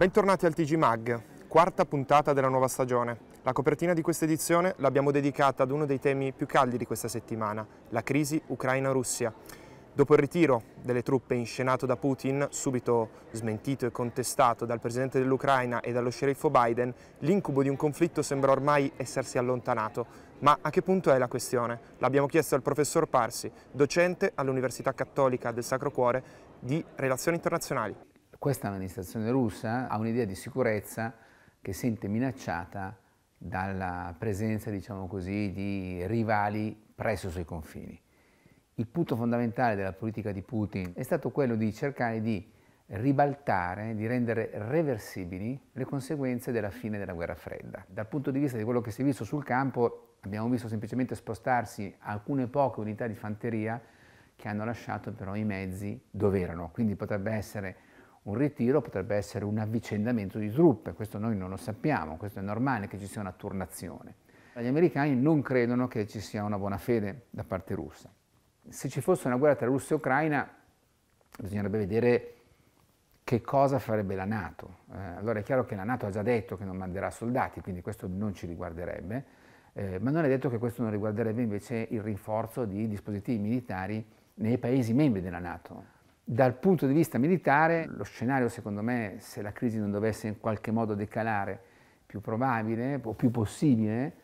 Bentornati al TG Mag, quarta puntata della nuova stagione. La copertina di questa edizione l'abbiamo dedicata ad uno dei temi più caldi di questa settimana, la crisi Ucraina-Russia. Dopo il ritiro delle truppe inscenato da Putin, subito smentito e contestato dal presidente dell'Ucraina e dallo sceriffo Biden, l'incubo di un conflitto sembra ormai essersi allontanato. Ma a che punto è la questione? L'abbiamo chiesto al professor Parsi, docente all'Università Cattolica del Sacro Cuore di Relazioni Internazionali. Questa amministrazione russa ha un'idea di sicurezza che sente minacciata dalla presenza, diciamo così, di rivali presso i suoi confini. Il punto fondamentale della politica di Putin è stato quello di cercare di ribaltare, di rendere reversibili le conseguenze della fine della guerra fredda. Dal punto di vista di quello che si è visto sul campo, abbiamo visto semplicemente spostarsi alcune poche unità di fanteria che hanno lasciato però i mezzi dove erano, quindi potrebbe essere un ritiro, potrebbe essere un avvicendamento di truppe, questo noi non lo sappiamo, questo è normale che ci sia una turnazione. Gli americani non credono che ci sia una buona fede da parte russa. Se ci fosse una guerra tra Russia e Ucraina, bisognerebbe vedere che cosa farebbe la NATO. Allora è chiaro che la NATO ha già detto che non manderà soldati, quindi questo non ci riguarderebbe, ma non è detto che questo non riguarderebbe invece il rinforzo di dispositivi militari nei Paesi membri della NATO. Dal punto di vista militare, lo scenario, secondo me, se la crisi non dovesse in qualche modo decalare, più probabile o più possibile,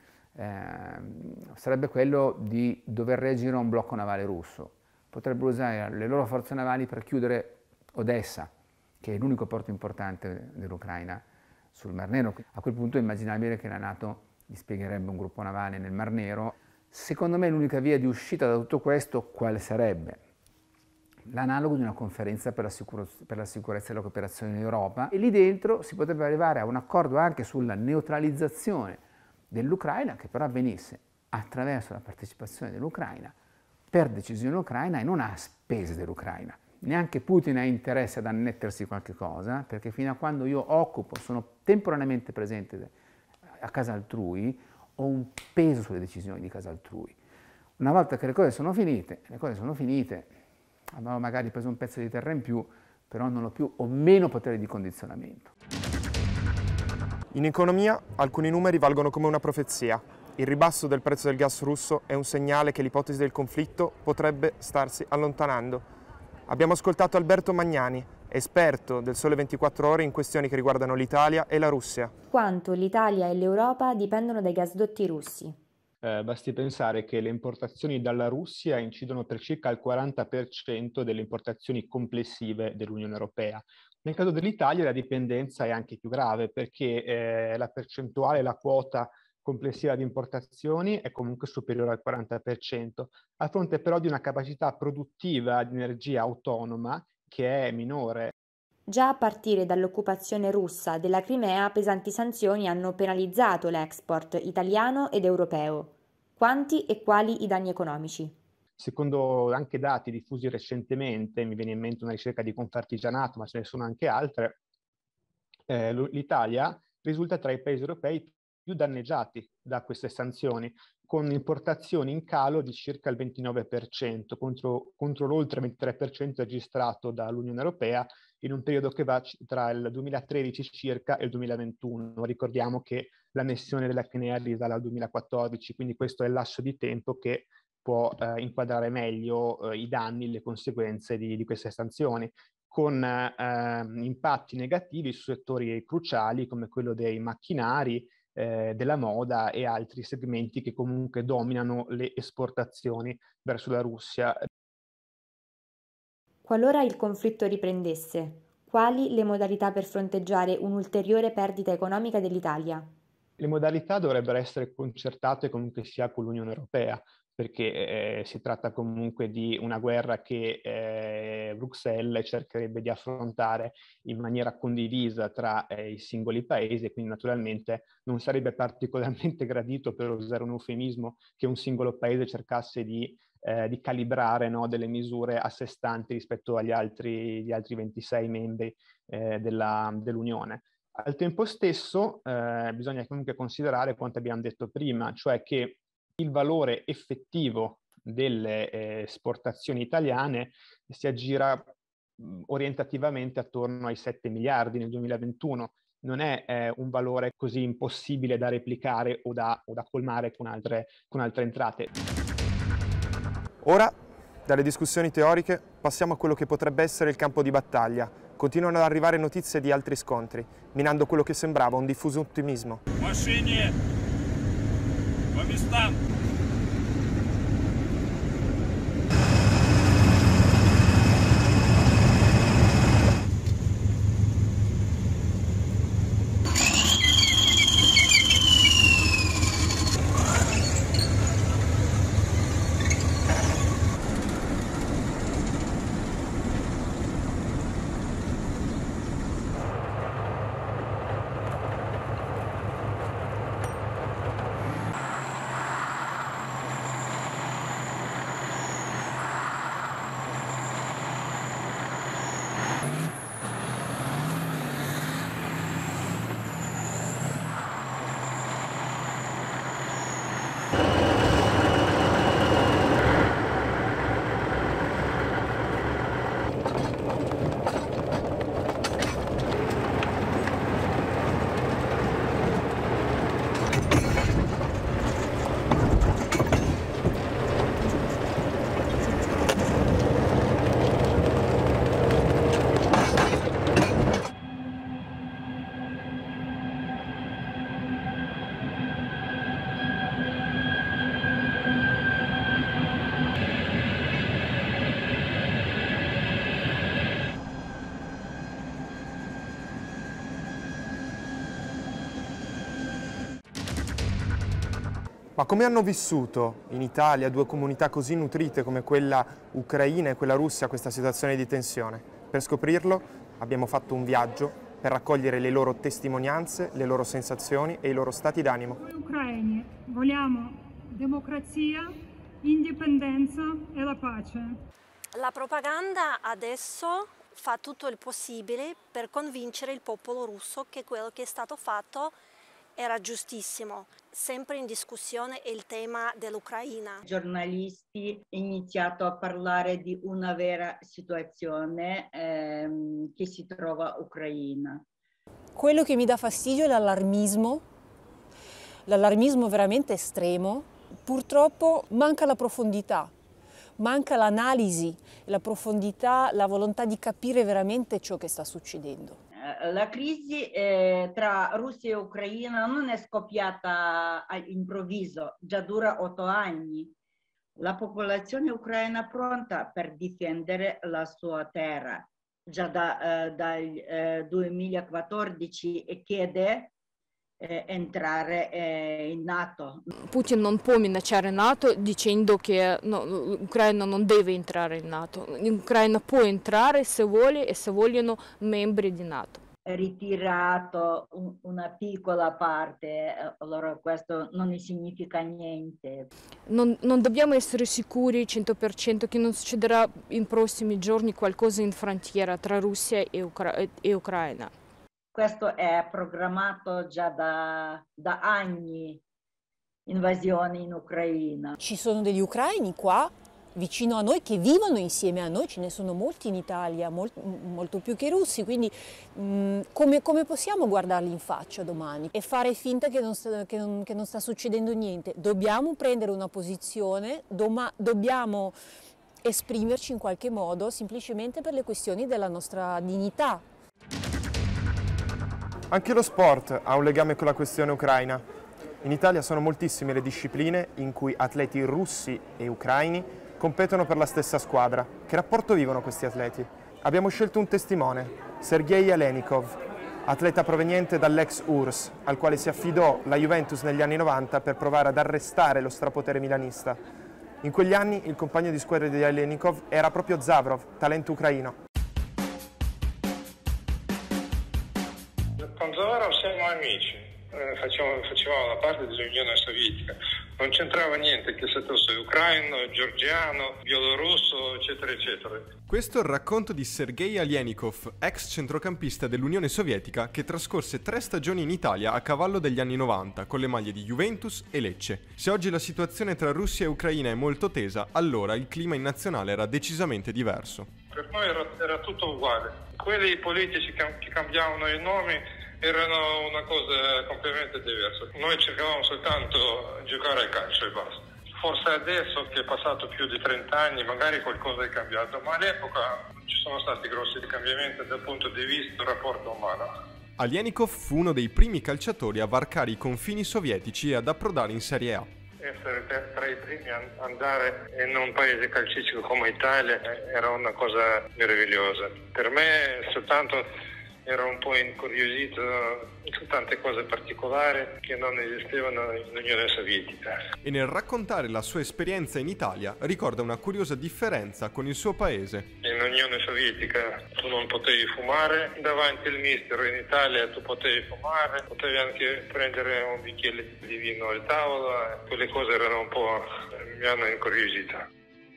sarebbe quello di dover reagire a un blocco navale russo. Potrebbero usare le loro forze navali per chiudere Odessa, che è l'unico porto importante dell'Ucraina sul Mar Nero. A quel punto è immaginabile che la NATO dispiegherebbe un gruppo navale nel Mar Nero. Secondo me l'unica via di uscita da tutto questo quale sarebbe? L'analogo di una conferenza per la sicurezza e la cooperazione in Europa, e lì dentro si potrebbe arrivare a un accordo anche sulla neutralizzazione dell'Ucraina, che però avvenisse attraverso la partecipazione dell'Ucraina per decisione ucraina e non a spese dell'Ucraina. Neanche Putin ha interesse ad annettersi qualche cosa, perché fino a quando io occupo, sono temporaneamente presente a casa altrui, ho un peso sulle decisioni di casa altrui. Una volta che le cose sono finite, avevo magari preso un pezzo di terra in più, però non ho più o meno potere di condizionamento. In economia alcuni numeri valgono come una profezia. Il ribasso del prezzo del gas russo è un segnale che l'ipotesi del conflitto potrebbe starsi allontanando. Abbiamo ascoltato Alberto Magnani, esperto del Sole 24 Ore in questioni che riguardano l'Italia e la Russia. Quanto l'Italia e l'Europa dipendono dai gasdotti russi? Basti pensare che le importazioni dalla Russia incidono per circa il 40% delle importazioni complessive dell'Unione Europea. Nel caso dell'Italia la dipendenza è anche più grave perché la percentuale, la quota complessiva di importazioni è comunque superiore al 40%, a fronte però di una capacità produttiva di energia autonoma che è minore. Già a partire dall'occupazione russa della Crimea, pesanti sanzioni hanno penalizzato l'export italiano ed europeo. Quanti e quali i danni economici? Secondo anche dati diffusi recentemente, mi viene in mente una ricerca di Confartigianato, ma ce ne sono anche altre, l'Italia risulta tra i paesi europei più danneggiati da queste sanzioni, con importazioni in calo di circa il 29% contro l'oltre 23% registrato dall'Unione Europea in un periodo che va tra il 2013 circa e il 2021. Ricordiamo che l'annessione della Crimea risale al 2014, quindi questo è il lasso di tempo che può inquadrare meglio i danni, le conseguenze di queste sanzioni, con impatti negativi su settori cruciali come quello dei macchinari, della moda e altri segmenti che comunque dominano le esportazioni verso la Russia. Qualora il conflitto riprendesse, quali le modalità per fronteggiare un'ulteriore perdita economica dell'Italia? Le modalità dovrebbero essere concertate comunque sia con l'Unione Europea, perché si tratta comunque di una guerra che Bruxelles cercherebbe di affrontare in maniera condivisa tra i singoli paesi e quindi naturalmente non sarebbe particolarmente gradito, per usare un eufemismo, che un singolo paese cercasse di calibrare, no, delle misure a sé stanti rispetto agli gli altri 26 membri dell'Unione. Al tempo stesso bisogna comunque considerare quanto abbiamo detto prima, cioè che il valore effettivo delle esportazioni italiane si aggira orientativamente attorno ai 7 miliardi nel 2021. Non è un valore così impossibile da replicare o da colmare con altre entrate. Ora, dalle discussioni teoriche, passiamo a quello che potrebbe essere il campo di battaglia. Continuano ad arrivare notizie di altri scontri, minando quello che sembrava un diffuso ottimismo. Машине! По местам! Ma come hanno vissuto in Italia due comunità così nutrite come quella ucraina e quella russa questa situazione di tensione? Per scoprirlo abbiamo fatto un viaggio per raccogliere le loro testimonianze, le loro sensazioni e i loro stati d'animo. Noi ucraini vogliamo democrazia, indipendenza e la pace. La propaganda adesso fa tutto il possibile per convincere il popolo russo che quello che è stato fatto era giustissimo. Sempre in discussione è il tema dell'Ucraina. I giornalisti hanno iniziato a parlare di una vera situazione che si trova in Ucraina. Quello che mi dà fastidio è l'allarmismo veramente estremo. Purtroppo manca la profondità, manca l'analisi, la profondità, la volontà di capire veramente ciò che sta succedendo. La crisi tra Russia e Ucraina non è scoppiata all'improvviso, già dura 8 anni. La popolazione ucraina è pronta per difendere la sua terra. Già dal 2014 chiede entrare in NATO. Putin non può minacciare NATO dicendo che l'Ucraina non deve entrare in NATO. L'Ucraina può entrare se vuole e se vogliono membri di NATO. È ritirato una piccola parte, allora questo non significa niente. Non dobbiamo essere sicuri 100% che non succederà in prossimi giorni qualcosa in frontiera tra Russia e Ucraina. Questo è programmato già da anni, invasione in Ucraina. Ci sono degli ucraini qua, vicino a noi, che vivono insieme a noi, ce ne sono molti in Italia, molto più che i russi, quindi come possiamo guardarli in faccia domani e fare finta che non sta succedendo niente? Dobbiamo prendere una posizione, dobbiamo esprimerci in qualche modo, semplicemente per le questioni della nostra dignità. Anche lo sport ha un legame con la questione ucraina. In Italia sono moltissime le discipline in cui atleti russi e ucraini competono per la stessa squadra. Che rapporto vivono questi atleti? Abbiamo scelto un testimone, Sergei Alenikov, atleta proveniente dall'ex URSS, al quale si affidò la Juventus negli anni 90 per provare ad arrestare lo strapotere milanista. In quegli anni il compagno di squadra di Alenikov era proprio Zavrov, talento ucraino. Con Zavrov siamo amici, facevamo parte dell'Unione Sovietica, non c'entrava niente che se fosse ucraino, georgiano, bielorusso, eccetera, eccetera. Questo è il racconto di Sergei Alenikov, ex centrocampista dell'Unione Sovietica che trascorse 3 stagioni in Italia a cavallo degli anni 90 con le maglie di Juventus e Lecce. Se oggi la situazione tra Russia e Ucraina è molto tesa, allora il clima in nazionale era decisamente diverso. Per noi era tutto uguale. Quelli politici che cambiavano i nomi erano una cosa completamente diversa. Noi cercavamo soltanto giocare a calcio e basta. Forse adesso che è passato più di 30 anni magari qualcosa è cambiato, ma all'epoca non ci sono stati grossi cambiamenti dal punto di vista del rapporto umano. Alienikov fu uno dei primi calciatori a varcare i confini sovietici e ad approdare in Serie A. Essere tra i primi a andare in un paese calcistico come Italia era una cosa meravigliosa. Per me soltanto ero un po' incuriosito su tante cose particolari che non esistevano nell'Unione Sovietica. E nel raccontare la sua esperienza in Italia ricorda una curiosa differenza con il suo paese. In Unione Sovietica tu non potevi fumare davanti al mister, in Italia tu potevi fumare, potevi anche prendere un bicchiere di vino al tavolo, quelle cose erano un po', mi hanno incuriosito.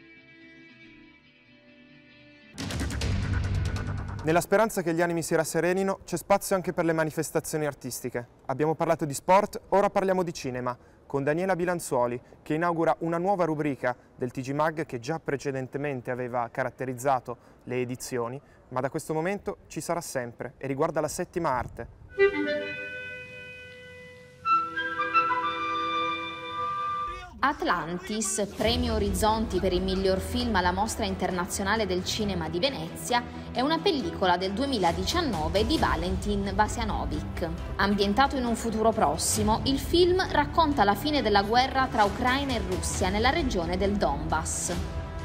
Nella speranza che gli animi si rasserenino, c'è spazio anche per le manifestazioni artistiche. Abbiamo parlato di sport, ora parliamo di cinema, con Daniela Bilanzuoli, che inaugura una nuova rubrica del TG Mag che già precedentemente aveva caratterizzato le edizioni, ma da questo momento ci sarà sempre e riguarda la settima arte. Atlantis, premio Orizzonti per il miglior film alla Mostra Internazionale del Cinema di Venezia, è una pellicola del 2019 di Valentin Vasjanovic. Ambientato in un futuro prossimo, il film racconta la fine della guerra tra Ucraina e Russia nella regione del Donbass.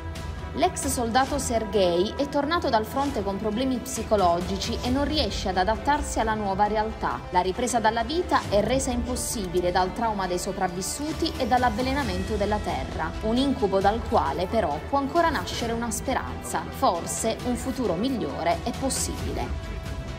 L'ex soldato Sergei è tornato dal fronte con problemi psicologici e non riesce ad adattarsi alla nuova realtà. La ripresa dalla vita è resa impossibile dal trauma dei sopravvissuti e dall'avvelenamento della terra, un incubo dal quale però può ancora nascere una speranza. Forse un futuro migliore è possibile.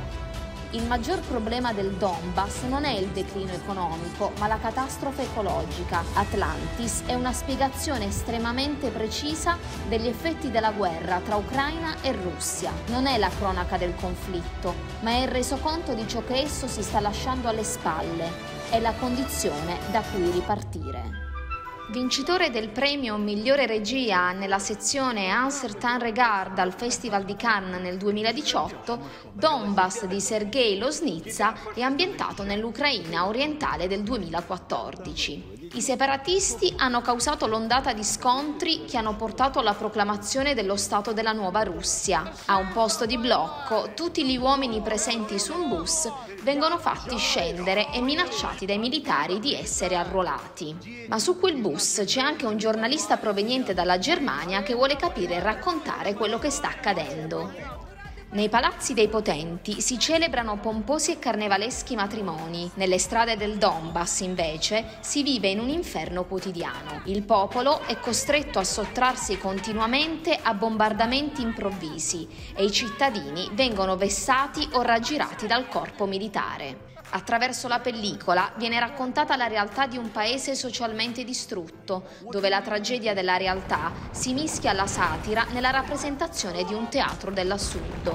Il maggior problema del Donbass non è il declino economico, ma la catastrofe ecologica. Atlantis è una spiegazione estremamente precisa degli effetti della guerra tra Ucraina e Russia. Non è la cronaca del conflitto, ma è il resoconto di ciò che esso si sta lasciando alle spalle. È la condizione da cui ripartire. Vincitore del premio Migliore Regia nella sezione Un certain regard al Festival di Cannes nel 2018, Donbass di Sergei Loznitsa è ambientato nell'Ucraina orientale del 2014. I separatisti hanno causato l'ondata di scontri che hanno portato alla proclamazione dello Stato della Nuova Russia. A un posto di blocco, tutti gli uomini presenti su un bus vengono fatti scendere e minacciati dai militari di essere arruolati. Ma su quel bus c'è anche un giornalista proveniente dalla Germania che vuole capire e raccontare quello che sta accadendo. Nei palazzi dei potenti si celebrano pomposi e carnevaleschi matrimoni. Nelle strade del Donbass, invece, si vive in un inferno quotidiano. Il popolo è costretto a sottrarsi continuamente a bombardamenti improvvisi e i cittadini vengono vessati o raggirati dal corpo militare. Attraverso la pellicola viene raccontata la realtà di un paese socialmente distrutto, dove la tragedia della realtà si mischia alla satira nella rappresentazione di un teatro dell'assurdo.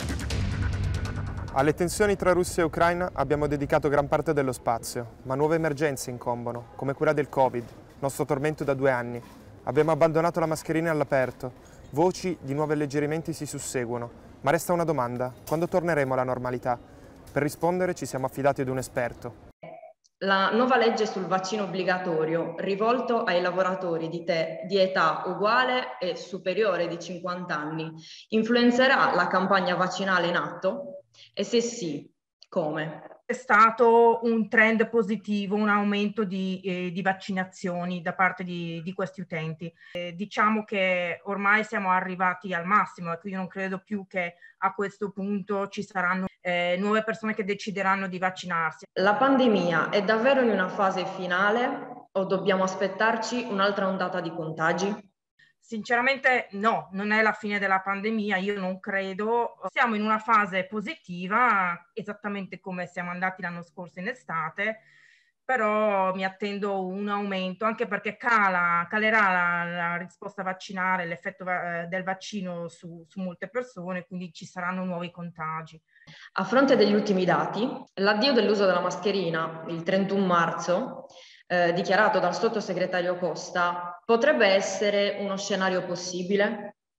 Alle tensioni tra Russia e Ucraina abbiamo dedicato gran parte dello spazio, ma nuove emergenze incombono, come quella del Covid, nostro tormento da 2 anni. Abbiamo abbandonato la mascherina all'aperto, voci di nuovi alleggerimenti si susseguono, ma resta una domanda: quando torneremo alla normalità? Per rispondere ci siamo affidati ad un esperto. La nuova legge sul vaccino obbligatorio, rivolto ai lavoratori di età uguale e superiore di 50 anni, influenzerà la campagna vaccinale in atto? E se sì, come? È stato un trend positivo, un aumento di vaccinazioni da parte di questi utenti. Diciamo che ormai siamo arrivati al massimo e quindi non credo più che a questo punto ci saranno nuove persone che decideranno di vaccinarsi. La pandemia è davvero in una fase finale o dobbiamo aspettarci un'altra ondata di contagi? Sinceramente no, non è la fine della pandemia, io non credo. Siamo in una fase positiva, esattamente come siamo andati l'anno scorso in estate, però mi attendo un aumento, anche perché calerà la risposta vaccinale, l'effetto del vaccino su molte persone, quindi ci saranno nuovi contagi. A fronte degli ultimi dati, l'addio dell'uso della mascherina il 31 marzo, dichiarato dal sottosegretario Costa, potrebbe essere uno scenario possibile?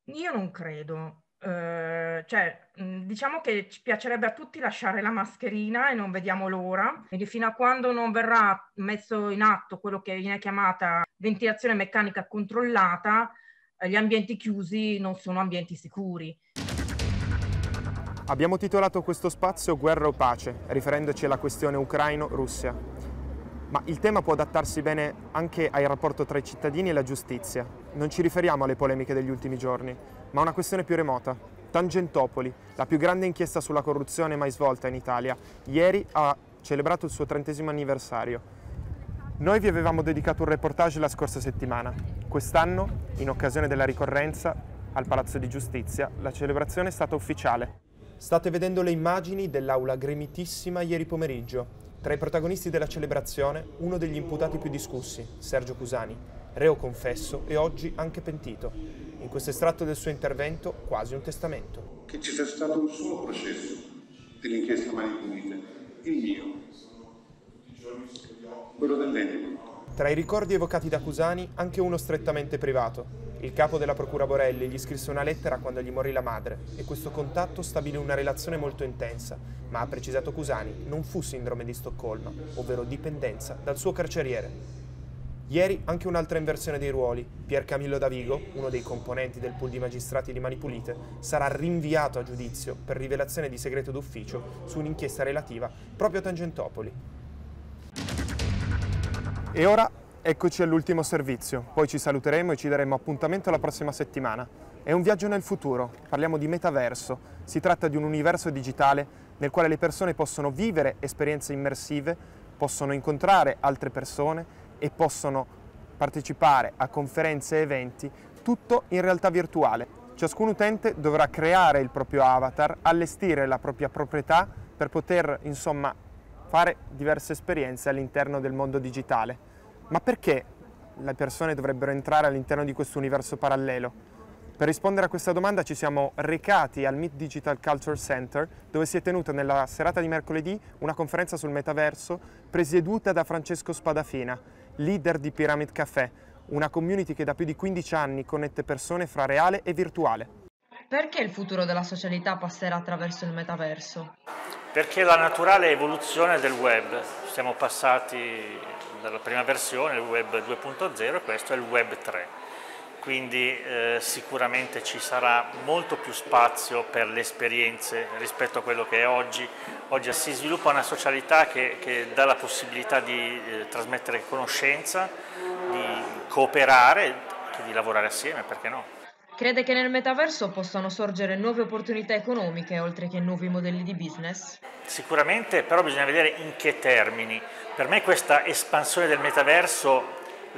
Io non credo. Diciamo che ci piacerebbe a tutti lasciare la mascherina e non vediamo l'ora. Quindi fino a quando non verrà messo in atto quello che viene chiamata ventilazione meccanica controllata, gli ambienti chiusi non sono ambienti sicuri. Abbiamo titolato questo spazio Guerra o Pace, riferendoci alla questione Ucraino-Russia. Ma il tema può adattarsi bene anche al rapporto tra i cittadini e la giustizia. Non ci riferiamo alle polemiche degli ultimi giorni, ma a una questione più remota. Tangentopoli, la più grande inchiesta sulla corruzione mai svolta in Italia, ieri ha celebrato il suo 30° anniversario. Noi vi avevamo dedicato un reportage la scorsa settimana. Quest'anno, in occasione della ricorrenza al Palazzo di Giustizia, la celebrazione è stata ufficiale. State vedendo le immagini dell'aula gremitissima ieri pomeriggio. Tra i protagonisti della celebrazione, uno degli imputati più discussi, Sergio Cusani, reo confesso e oggi anche pentito. In questo estratto del suo intervento, quasi un testamento. Che ci sia stato un solo processo dell'inchiesta Mani Pulite, il mio, quello dell'Enel. Tra i ricordi evocati da Cusani, anche uno strettamente privato. Il capo della Procura Borelli gli scrisse una lettera quando gli morì la madre e questo contatto stabilì una relazione molto intensa, ma ha precisato Cusani, non fu sindrome di Stoccolma, ovvero dipendenza dal suo carceriere. Ieri anche un'altra inversione dei ruoli. Pier Camillo Davigo, uno dei componenti del pool di magistrati di Mani Pulite, sarà rinviato a giudizio per rivelazione di segreto d'ufficio su un'inchiesta relativa proprio a Tangentopoli. E ora eccoci all'ultimo servizio, poi ci saluteremo e ci daremo appuntamento la prossima settimana. È un viaggio nel futuro, parliamo di metaverso. Si tratta di un universo digitale nel quale le persone possono vivere esperienze immersive, possono incontrare altre persone e possono partecipare a conferenze e eventi, tutto in realtà virtuale. Ciascun utente dovrà creare il proprio avatar, allestire la propria proprietà per poter, insomma, fare diverse esperienze all'interno del mondo digitale. Ma perché le persone dovrebbero entrare all'interno di questo universo parallelo? Per rispondere a questa domanda ci siamo recati al Meet Digital Culture Center, dove si è tenuta nella serata di mercoledì una conferenza sul metaverso presieduta da Francesco Spadafina, leader di Pyramid Café, una community che da più di 15 anni connette persone fra reale e virtuale. Perché il futuro della socialità passerà attraverso il metaverso? Perché la naturale evoluzione del web, siamo passati dalla prima versione, il web 2.0, e questo è il web 3. Quindi sicuramente ci sarà molto più spazio per le esperienze rispetto a quello che è oggi. Oggi si sviluppa una socialità che dà la possibilità di trasmettere conoscenza, di cooperare, di lavorare assieme, perché no? Crede che nel metaverso possano sorgere nuove opportunità economiche oltre che nuovi modelli di business? Sicuramente, però bisogna vedere in che termini. Per me questa espansione del metaverso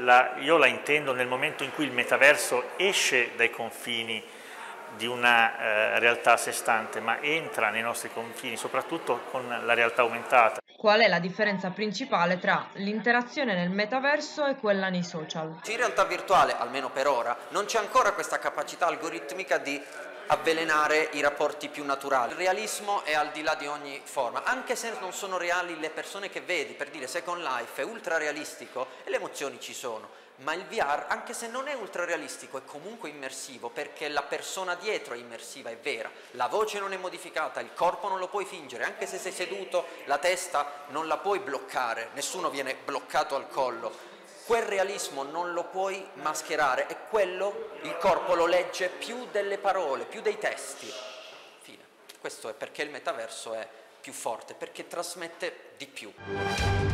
io la intendo nel momento in cui il metaverso esce dai confini di una realtà a sé stante, ma entra nei nostri confini, soprattutto con la realtà aumentata. Qual è la differenza principale tra l'interazione nel metaverso e quella nei social? In realtà virtuale, almeno per ora, non c'è ancora questa capacità algoritmica di avvelenare i rapporti più naturali. Il realismo è al di là di ogni forma, anche se non sono reali le persone che vedi. Per dire, Second Life è ultra realistico e le emozioni ci sono, ma il VR, anche se non è ultra realistico, è comunque immersivo, perché la persona dietro è immersiva, è vera, la voce non è modificata, il corpo non lo puoi fingere, anche se sei seduto la testa non la puoi bloccare, nessuno viene bloccato al collo. Quel realismo non lo puoi mascherare e quello il corpo lo legge più delle parole, più dei testi. Fine. Questo è perché il metaverso è più forte, perché trasmette di più.